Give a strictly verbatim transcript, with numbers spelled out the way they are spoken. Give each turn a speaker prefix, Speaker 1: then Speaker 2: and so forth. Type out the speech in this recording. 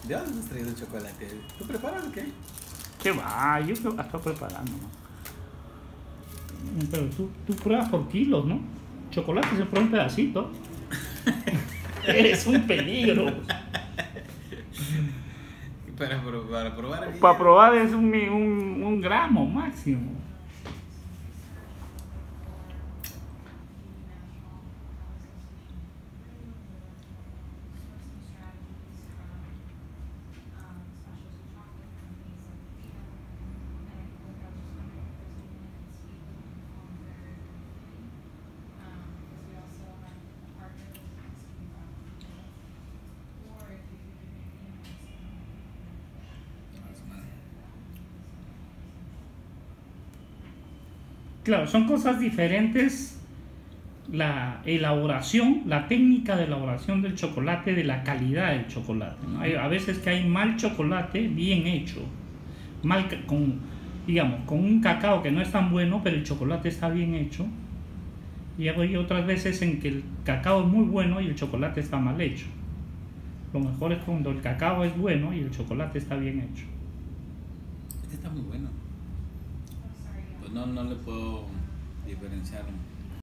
Speaker 1: ¿De dónde has traído el chocolate? ¿Tú preparas o qué?
Speaker 2: ¿Qué va? Yo creo que estoy preparando, ¿no? Pero tú, tú pruebas por kilos, ¿no? Chocolate se prueba en pedacitos. Eres un peligro.
Speaker 1: Para, para probar aquí.
Speaker 2: Para probar es un, un, un gramo máximo. Claro, son cosas diferentes la elaboración, la técnica de elaboración del chocolate, de la calidad del chocolate, ¿no? Hay, a veces que hay mal chocolate bien hecho, mal con, digamos, con un cacao que no es tan bueno, pero el chocolate está bien hecho. Y hay otras veces en que el cacao es muy bueno y el chocolate está mal hecho. Lo mejor es cuando el cacao es bueno y el chocolate está bien hecho.
Speaker 1: Este está muy bueno. Pues no, no le puedo diferenciar.